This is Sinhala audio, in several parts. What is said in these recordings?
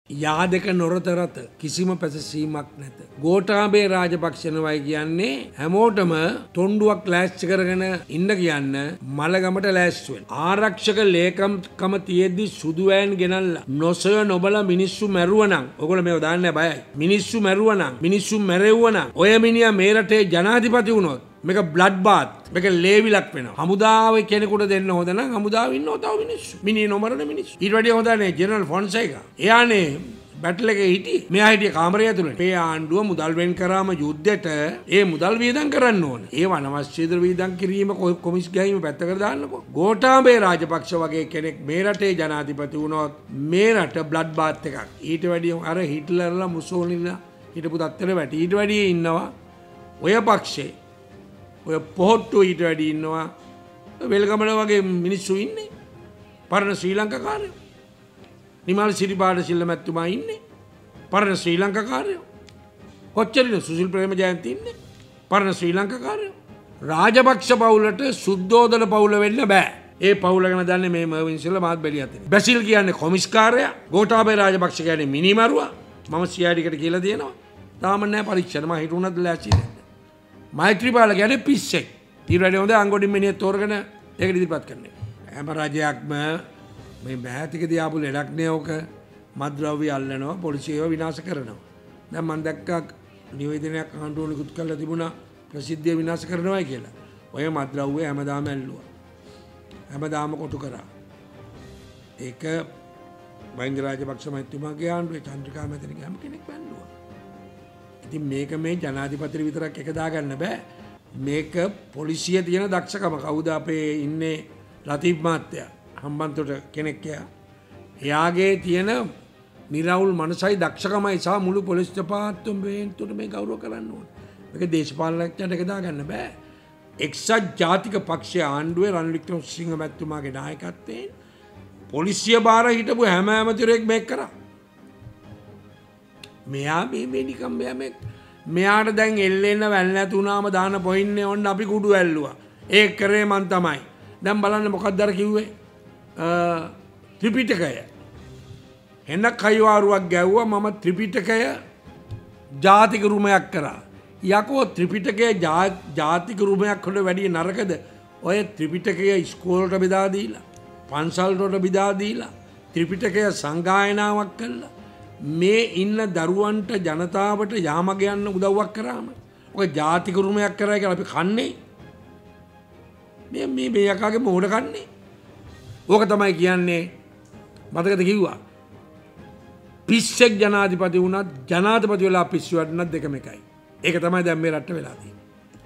යාදක නොරතරත කිසිම පැසසීමක් නැත. ගෝඨාභය රාජපක්ෂනවයි කියන්නේ හැමෝටම තොණ්ඩුවක් ලෑස්ති කරගෙන ඉන්න කියන්න මලගමට ලෑස්ති වෙන. ආරක්ෂක ලේකම්කම තියෙද්දි සුදු වෑන් ගෙනල්ලා නොසොය නොබලා මිනිස්සු මැරුවනම් ඔයගොල්ලෝ මේව දාන්නේ බයයි. මිනිස්සු මැරුවනම් මිනිස්සු මැරෙව්වනම් ඔය මිනිහා මේ රටේ ජනාධිපති වුණොත් මේක බ්ලඩ් බාත් මේක ලේවිලක් වෙනවා. හමුදාවේ කෙනෙකුට දෙන්න හොඳ නම් හමුදාවේ ඉන්නව තව මිනිස්සු. මිනිහ නොමරන මිනිස්සු. ඊට වැඩිය හොඳ නේ ජෙනරල් ෆොන්සේකා. එයානේ බැටල් එකේ හිටියේ. මෙයා හිටියේ කාමරය ඇතුළේ. මේ ආණ්ඩුව මුදල් වෙන් කරාම යුද්ධෙට ඒ මුදල් වියදම් කරන්න ඕන. ඒව අනවශ්‍ය දේ වියදම් කිරීම කොමිස් ගෑීම පැත්තකට දාන්නකෝ. ගෝඨාභය රාජපක්ෂ වගේ කෙනෙක් මේ රටේ ජනාධිපති වුණොත් මේ රට බ්ලඩ් බාත් එකක්. ඊට වැඩිය අර හිට්ලර්ලා මුසෝලිනිලා හිටපු තත්තර වැටි ඊට වැඩිය ඉන්නවා ඔය පක්ෂේ. ඔය පොහොට්ටු ඊට වැඩි ඉන්නවා වෙල්ගමන වගේ මිනිස්සු ඉන්නේ. පරණ ශ්‍රී ලංකාකාරයෝ. නිමල් සිරිපාඩ සිල්ල මැතිතුමා ඉන්නේ. පරණ ශ්‍රී ලංකාකාරයෝ. කොච්චරිද සුසිල් ප්‍රේමජයන්ති ඉන්නේ. පරණ ශ්‍රී ලංකාකාරයෝ. රාජපක්ෂ පවුලට සුද්ධෝදන පවුල වෙන්න බෑ. ඒ පවුල ගැන දන්නේ මේ මර්වින් සිල්ලා මාත් බැලියත්. බැසිල් කියන්නේ කොමිස්කාරයා. ගෝඨාභය රාජපක්ෂ කියන්නේ මිනිමරුවා. මම CID-කට කියලා දෙනවා. තාම නැහැ පරීක්ෂණ. මම හිතුණත් ලෑස්ති නැහැ. මෛත්‍රීපාල කියන්නේ පිස්සෙක්. ඊට වැඩි හොඳ අංගොඩින් මිනිහ තෝරගෙන ඒක ඉදිරිපත් කරන්නේ. හැම රජයක්ම මේ මෑතිකදී ආපු ලෙඩක් නේ ඕක. මත්ද්‍රව්‍ය අල්ලනවා, පොලිසියව විනාශ කරනවා. දැන් මම දැක්කා නිවේදනයක් ආණ්ඩුව නිකුත් කරලා තිබුණා ප්‍රසිද්ධිය විනාශ කරනවායි කියලා. ඔය මත්ද්‍රව්‍ය හැමදාම ඇල්ලුවා. හැමදාම කොටු කරා. ඒක මහින්ද රාජපක්ෂ මැතිතුමාගේ ආණ්ඩුවේ චන්ද්‍රිකා මැතිණියගේ හැම කෙනෙක් බැලුවා. ඉතින් මේක මේ ජනාධිපති විතරක් එක දාගන්න බෑ. මේක පොලිසිය තියෙන දක්ෂකම. කවුද අපේ ඉන්නේ ලතීෆ් මහත්තයා හම්බන්තොට කෙනෙක් එයා. එයාගේ තියෙන නිරවුල් මනසයි දක්ෂකමයි සහ මුළු පොලිස් දෙපාර්තමේන්තුවට මේ ගෞරව කරන්න ඕනේ. මේක දේශපාලනඥයන්ට එක දාගන්න බෑ. එක්සත් ජාතික පක්ෂයේ ආණ්ඩුවේ රනිල් වික්‍රමසිංහ මැතිතුමාගේ නායකත්වයෙන් පොලිසිය බාර හිටපු හැම ඇමතිවරයෙක් මේක කරා. මෙයා මේ නිකම් මෙයාට දැන් එල්ලෙන්න වැල් නැති වුණාම දාන පොයින්නේ ඔන්න අපි කුඩු ඇල්ලුවා. ඒක කරේ මන් තමයි. දැන් බලන්න මොකක්ද අර කිව්වේ? ත්‍රිපිටකය. එන්න කයිවාරුවක් ගැව්වා මම ත්‍රිපිටකය ජාතික රුමයක් කරා. යකෝ ත්‍රිපිටකය ජාතික රුමයක් වලට වැඩිය නරකද? ඔය ත්‍රිපිටකය ඉස්කෝලේට බෙදා දීලා, පන්සල් වලට බෙදා දීලා, ත්‍රිපිටකය සංගායනාවක් කළා. මේ ඉන්න දරුවන්ට ජනතාවට යාමග යන්න උදව්වක් කරාම ඔය ජාතික රුමයක් කරා කියලා අපි කන්නේ. මේ යකාගේ මෝඩ කන්නේ. ඕක තමයි කියන්නේ මතකද කිව්වා. පිස්සෙක් ජනාධිපති වුණත් ජනාධිපති වෙලා පිස්සු වඩනත් දෙකම එකයි. ඒක තමයි දැන් මේ රටේ වෙලා තියෙන්නේ.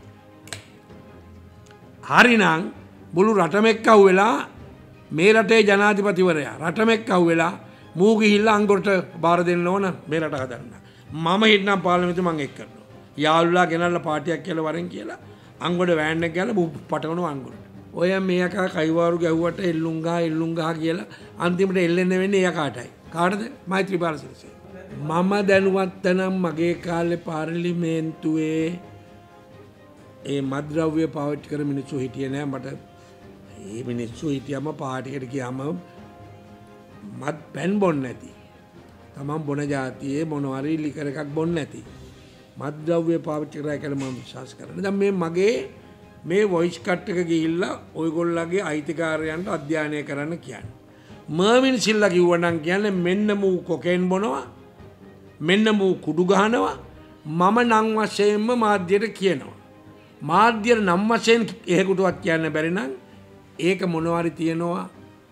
හරිනම් මුළු රටම එක්ක අහුවෙලා මේ රටේ ජනාධිපතිවරයා රටම එක්ක අහුවෙලා මූ ගිහිල්ලා අංගොරට බාර දෙන්න ඕන මේ රට හදන්න. මම හිටනම් පාර්ලිමේන්තුව මං එක් කරනවා. යාළුලා ගෙනල්ලා පාටියක් කියලා වරෙන් කියලා අංගොඩ වෑන් එක ගාලා මූ පටවනවා අංගොරට. ඔය මේක කයිවාරු ගැහුවට එල්ලුංගා කියලා අන්තිමට එල්ලෙන්න වෙන්නේ එයාටයි. කාටද? මෛත්‍රීපාල සිරිසේන. මම දැනුවත් නම් මගේ කාලේ පාර්ලිමේන්තුවේ ඒ මත්ද්‍රව්‍ය පාවිච්චි කර මිනිස්සු හිටියේ නෑ. මට ඒ මිනිස්සු හිටියම පාටියකට ගියාම මත් පැන් බොන්න නැති. තමන් බොන જાතියේ මොනවාරි ලිකර් එකක් බොන්න නැති. මත්ද්‍රව්‍ය පාවිච්චි කරා කියලා මම විශ්වාස කරනවා. දැන් මගේ මේ වොයිස් කට් එක ගිහිල්ලා ඔයගොල්ලන්ගේ අයිතිකාරයන්ට අධ්‍යයනය කරන්න කියන්නේ. මර්වින් සිල්ලා කිව්වනම් කියන්නේ මෙන්න මූ කොකේන් බොනවා. මෙන්න මූ කුඩු ගහනවා. මම නම් වශයෙන්ම මාධ්‍යයට කියනවා. මාධ්‍යයට නම් වශයෙන් එහෙකුටවත් කියන්න බැරි නම් ඒක මොනවාරි තියනවා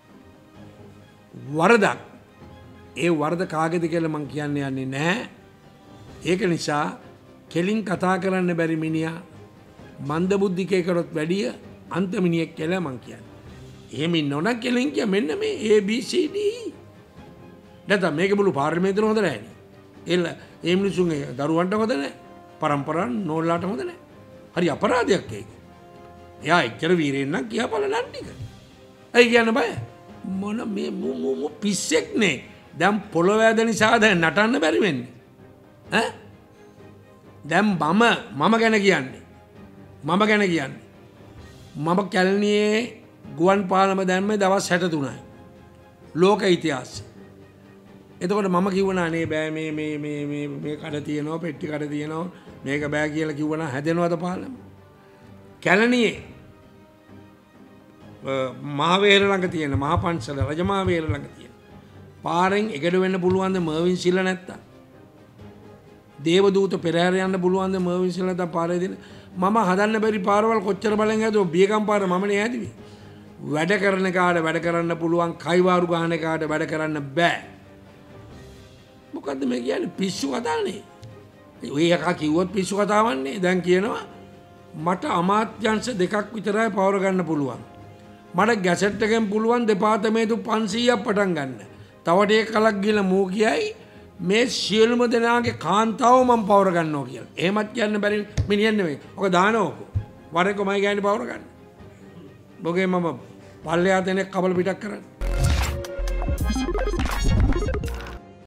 වරදක්. ඒ වරද කාගේද කියලා මං කියන්න යන්නේ නැහැ. ඒක නිසා කෙලින් කතා කරන්න බැරි මිනිහා මන්දබුද්ධිකයෙකුට වැඩිය අන්තමිනියෙක් කියලා මං කියන්නේ. එහෙම ඉන්නවනම් කෙලින් කිය මෙන්න මේ ABCD. නැත්නම් මේක බුළු පාර්ලිමේන්තුවේ හොඳ නැහැ නේ. ඒ මිනිසුන්ගේ දරුවන්ට හොඳ නැහැ. පරම්පරාන් නෝල්ලාට හොඳ නැහැ. හරි අපරාධයක් ඒක. එයා එච්චර වීරෙන් නම් කියපල නන් ටික. ඇයි කියන්න බය? මොන මේ මු පිස්සෙක් නේ. දැන් පොළොව වැද නිසා දැන් නටන්න බැරි වෙන්නේ. ඈ? දැන් මම ගැන කියන්නේ. මම කැලණියේ ගුවන් පාලම දැම්මේ දවස් 63යි. ලෝක ඉතිහාසය. එතකොට මම කිව්වනා නේ බෑ මේ කඩ තියෙනවා පෙට්ටි කඩ තියෙනවා මේක බෑ කියලා කිව්වනා හැදෙනවද පාලම? කැලණියේ මහවේර ළඟ තියෙන මහා පන්සල රජමහාවේර ළඟ තියෙන පාරෙන් එකට වෙන්න පුළුවන්ද මර්වින් සිල්ල නැත්තම්? දේවදූත පෙරහැර යන්න පුළුවන්ද මර්වින් සිල්ල නැත්තම් පාරේ දෙන? මම හදන්න බැරි පාරවල් කොච්චර බලෙන් හැදුවා බියකම් පාර මමනේ හැදුවේ. වැඩ කරන කාට වැඩ කරන්න පුළුවන් කයිවාරු ගහන කාට වැඩ කරන්න බෑ. මොකද්ද මේ කියන්නේ පිස්සු කතානේ. ඔය එකා කිව්වොත් පිස්සු කතාවන්නේ. දැන් කියනවා මට අමාත්‍යංශ දෙකක් විතරයි පවර ගන්න පුළුවන්. මට ගැසට් එකෙන් පුළුවන් දෙපාර්තමේන්තු 500ක් පටන් ගන්න. තව ටික කලක් ගිහලා මෝ කියයි මේ සියලුම දෙනාගේ කාන්තාව මම පවර ගන්නවා කියලා. එහෙමත් කියන්න බැරි මිනිහෙක් නෙමෙයි. ඔක දානවකෝ. වර එක මයි ගෑණි පවර ගන්න. බොගේ මම පල්ලෙහා දෙනෙක් කබල පිටක් කරන්නේ.